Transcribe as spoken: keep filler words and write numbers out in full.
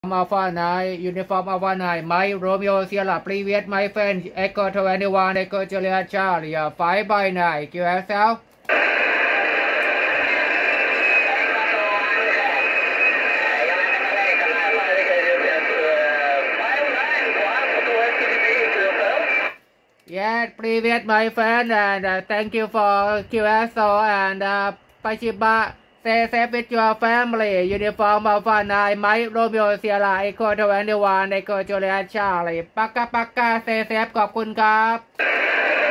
Alpha nine, Uniform Alpha nine, Mike Romeo Sierra, Привет, my friend, Echo twenty-one, Echo Juliet Charlie, uh, five by nine, Q S L. Yes, Привет, my friend, and uh, thank you for Q S O and uh, Pashiba. Stay safe with your family. Uniform Alpha nine, Mike Romeo Sierra, Echo twenty-one, Echo Juliet Charlie. Paka Paka, stay safe ขอบคุณครับ